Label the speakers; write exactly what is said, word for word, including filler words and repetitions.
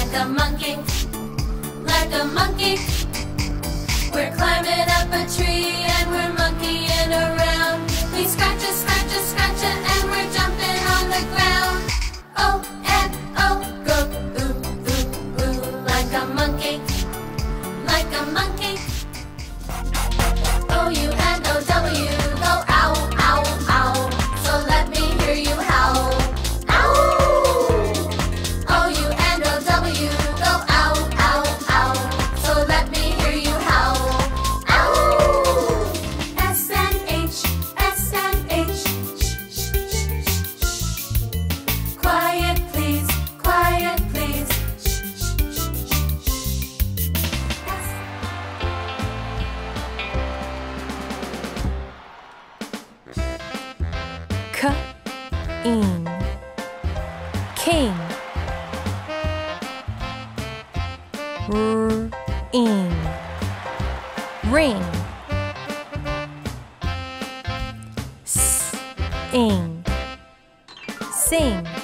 Speaker 1: like a monkey, like a monkey. We're climbing up a tree and we're monkeying around. We scratch it, scratch it, scratch it, and we're jumping on the ground. Oh and oh, go ooh ooh ooh, like a monkey, like a monkey. O U and O W, go ow ow ow. So let me hear you howl. Ow! O U and O W, go ow ow ow. So let me hear you howl. Ow! S and H, S and H. Shh, shh, shh, shh, shh. Quiet please, quiet please. Shh, shh, shh, shh, shh. S.
Speaker 2: K, ing, king. R, ing, ring. S, ing, sing.